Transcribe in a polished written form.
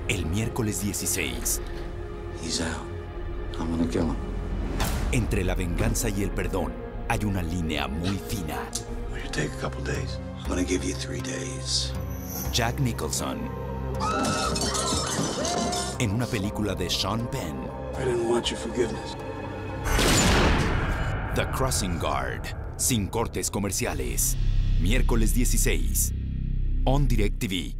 El miércoles 16. He's out. I'm gonna kill him. Entre la venganza y el perdón hay una línea muy fina. Will you take a couple days? I'm gonna give you 3 days. Jack Nicholson. En una película de Sean Penn. I didn't want your forgiveness. The Crossing Guard. Sin cortes comerciales. Miércoles 16. On DirecTV.